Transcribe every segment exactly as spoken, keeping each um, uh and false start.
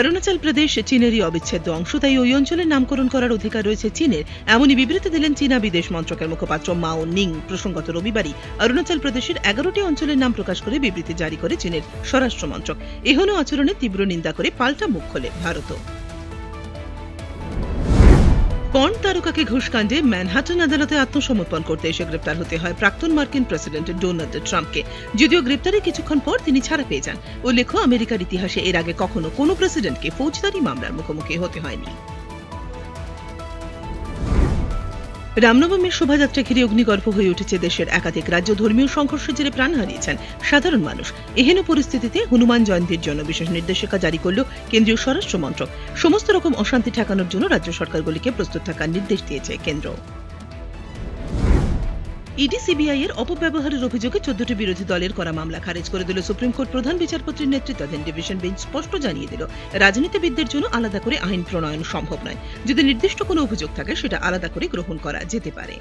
অরুণাচল প্রদেশ চীনেরই অবিচ্ছেদ্য অংশ, তাই ওই অঞ্চলের নামকরণ করার অধিকার রয়েছে চীনের, এমনই বিবৃতি দিলেন চীনা বিদেশ মন্ত্রকের মুখপাত্র মাও নিং। প্রসঙ্গত রবিবারই অরুণাচল প্রদেশের এগারোটি অঞ্চলের নাম প্রকাশ করে বিবৃতি জারি করে চীনের স্বরাষ্ট্র মন্ত্রক। এহেন আচরণের তীব্র নিন্দা করে পাল্টা মুখ খোলে ভারতও। পর্ন তারকাকে ঘুষকাণ্ডে ম্যানহাটন আদালতে আত্মসমর্পণ করতে এসে গ্রেপ্তার হতে হয় প্রাক্তন মার্কিন প্রেসিডেন্ট ডোনাল্ড ট্রাম্পকে। যদিও গ্রেপ্তারের কিছুক্ষণ পর তিনি ছাড়া পেয়ে যান। উল্লেখ্য, আমেরিকার ইতিহাসে এর আগে কখনো কোনো প্রেসিডেন্টকে ফৌজদারি মামলার মুখোমুখি হতে হয়নি। রামনবমীর শোভাযাত্রা ঘিরে অগ্নিগর্ভ হয়ে উঠেছে দেশের একাধিক রাজ্য। ধর্মীয় সংঘর্ষের জেরে প্রাণ হারিয়েছেন সাধারণ মানুষ। এহেন পরিস্থিতিতে হনুমান জয়ন্তীর জন্য বিশেষ নির্দেশিকা জারি করল কেন্দ্রীয় স্বরাষ্ট্র মন্ত্রক। সমস্ত রকম অশান্তি ঠেকানোর জন্য রাজ্য সরকারগুলিকে প্রস্তুত থাকার নির্দেশ দিয়েছে কেন্দ্র। ইডি সিবিআই এর অপব্যবহারের অভিযোগে চোদ্দটি বিরোধী দলের করা মামলা খারিজ করে দিল সুপ্রিম কোর্ট। প্রধান বিচারপতির নেতৃত্বাধীন ডিভিশন বেঞ্চ স্পষ্ট জানিয়ে দিল, রাজনীতিবিদদের জন্য আলাদা করে আইন প্রণয়ন সম্ভব নয়। যদি নির্দিষ্ট কোনো অভিযোগ থাকে সেটা আলাদা করে গ্রহণ করা যেতে পারে।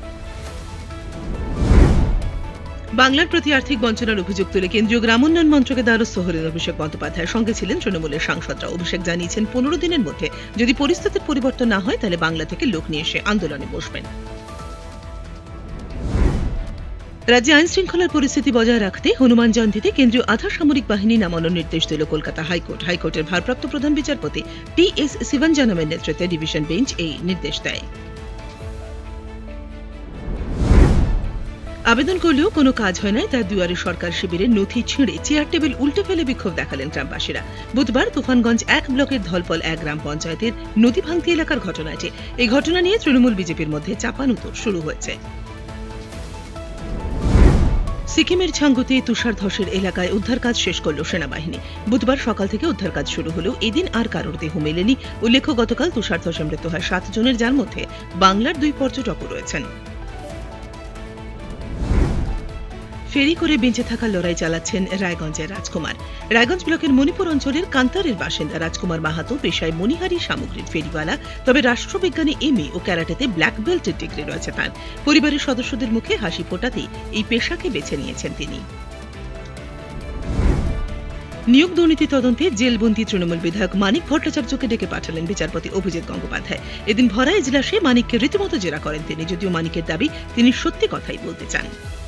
বাংলার প্রতি আর্থিক বঞ্চনার অভিযোগ তুলে কেন্দ্রীয় গ্রামোন্নয়ন মন্ত্রকের দ্বারস্থ হলেন অভিষেক বন্দ্যোপাধ্যায়। সঙ্গে ছিলেন তৃণমূলের সাংসদরা। অভিষেক জানিয়েছেন, পনেরো দিনের মধ্যে যদি পরিস্থিতির পরিবর্তন না হয় তাহলে বাংলা থেকে লোক নিয়ে এসে আন্দোলনে বসবেন। রাজ্যে আইন শৃঙ্খলার পরিস্থিতি বজায় রাখতে হনুমান জয়ন্তীতে কেন্দ্রীয় আধা সামরিক বাহিনী নামানোর নির্দেশ দিল কলকাতা হাইকোর্ট। হাইকোর্টের ভারপ্রাপ্ত প্রধান বিচারপতি টি এস শিবঞ্জনমের নেতৃত্বে ডিভিশন বেঞ্চ এই নির্দেশ দেয়। আবেদন করলেও কোনো কাজ হয় নাই, তার দুয়ারে সরকার শিবিরের নথি ছিঁড়ে চেয়ার টেবিল উল্টে ফেলে বিক্ষোভ দেখালেন গ্রামবাসীরা। বুধবার তুফানগঞ্জ এক ব্লকের ধলপল এক গ্রাম পঞ্চায়েতের নদী ভাঙতি এলাকার ঘটনা এটি। এই ঘটনা নিয়ে তৃণমূল বিজেপির মধ্যে চাপানুতোর শুরু হয়েছে। সিকিমের ছাঙ্গুতে তুষার ধসের এলাকায় উদ্ধার কাজ শেষ করল সেনাবাহিনী। বুধবার সকাল থেকে উদ্ধার কাজ শুরু হলেও এদিন আর কারোর দেহ মেলেনি। উল্লেখ্য, গতকাল তুষার ধসে মৃত্যু হয় সাত জনের, যার মধ্যে বাংলার দুই পর্যটকও রয়েছেন। ফেরি করে বেঁচে থাকার লড়াই চালাচ্ছেন রায়গঞ্জের রাজকুমার। রায়গঞ্জ ব্লকের মণিপুর অঞ্চলের কান্তারের বাসিন্দা রাজকুমার মাহাতো পেশায় মণিহারি সামগ্রীর ফেরিওয়ালা। তবে রাষ্ট্রবিজ্ঞানে এমএ ও ক্যারাটেতে ব্ল্যাক বেল্টের ডিগ্রি রয়েছে তাঁর। পরিবারের সদস্যদের মুখে হাসি ফোটাতেই এই পেশাকে বেছে নিয়েছেন তিনি। নিয়োগ দুর্নীতি তদন্তে জেলবন্দী তৃণমূল বিধায়ক মানিক ভট্টাচার্যকে ডেকে পাঠালেন বিচারপতি অভিজিৎ গঙ্গোপাধ্যায়। এদিন ভরা এজলাসে মানিককে রীতিমতো জেরা করেন তিনি। যদিও মানিকের দাবি তিনি সত্যি কথাই বলতে চান।